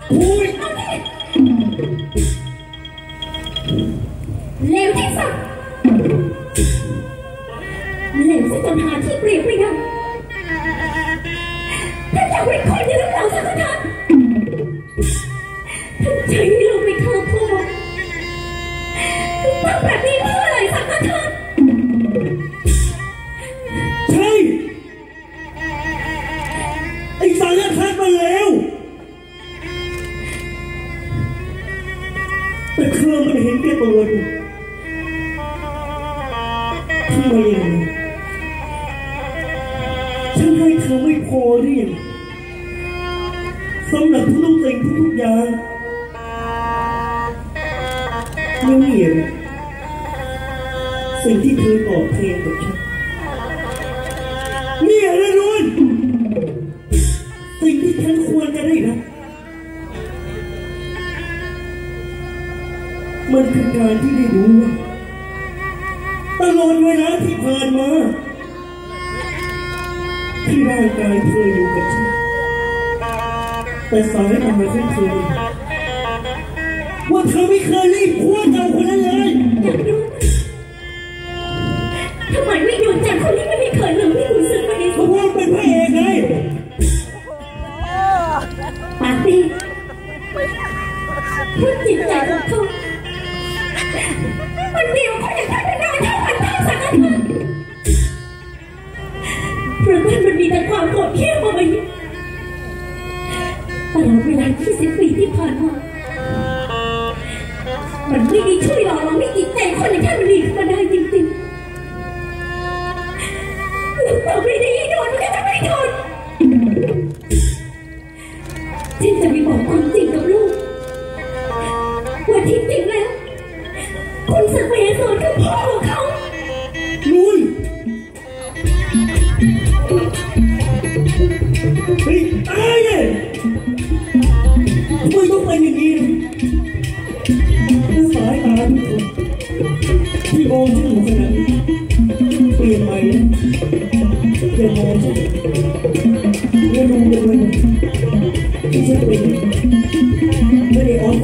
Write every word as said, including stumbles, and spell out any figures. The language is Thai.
พูดเลวที่สุดเลวที่จนหาที่เปรียบไม่ได้ถ้าจะเป็นคนที่รักเราสักท่านท่านใจให้เราไปฆ่าพ่อทำแบบนี้เพื่ออะไรสักท่านใช่ไอ้สารพัดมาแล้วแต่เธอมันเห็นแก่ตัวดูทำไมอย่างนี้ฉันให้เธอไม่พอหรือยังสำหรับทุกสิ่งทุกอย่างแล้วเนี่ยสิ่งที่เธอตอบแทนกับฉันเนี่ยนะรุ่นสิ่งที่ฉันควรจะได้รับมันคือการที่ได้รู้ว่าตลอดเวลาที่ผ่านมาที่ร่างกายเธออยู่กับฉันแต่สายตาของเธอว่าเธอไม่เคยรีบคว้าเจ้าคนนั้นเลยอยากรู้ทำไมไม่หยุดจากคนที่ไม่เคยลืมที่คุณซื้อมาในเพราะว่าเป็นพระเอกไงปาร์ตี้พูดจิตใจของเขามันเดียวเขาอยากทำเป็นนายเท่ากันเท่าสังกัดเพราะมันมันมีแต่ความโกรธเขี้ยวมาไปตลอดเวลายี่สิบปีที่ผ่านมามันไม่ได้ช่วยหล่อหลอมให้จิตใจคนอย่างท่านมันดีขึ้นมาได้จริงๆแล้วต่อไปนี้โดนมันก็จะไม่ทนฉันจะไปบอกความจริงกับลูกว่าที่จริงแล้วคุณสักเวสอนคือพ่อของเขาลุยเฮ้ยตายเลยทำไมต้องเป็นอย่างนี้นะสายตาทุกคนที่มองฉันอยู่ขนาดนี้เปลี่ยนไปนะอย่ามองฉันอย่าดูเลยที่ฉันเป็นไม่ได้ออก